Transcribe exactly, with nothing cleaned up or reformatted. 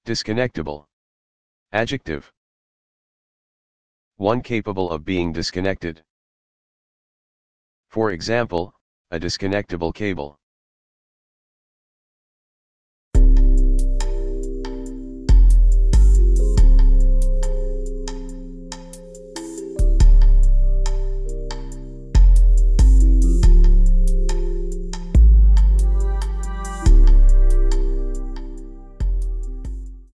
Disconnectable. Adjective. One capable of being disconnected. For example, a disconnectable cable.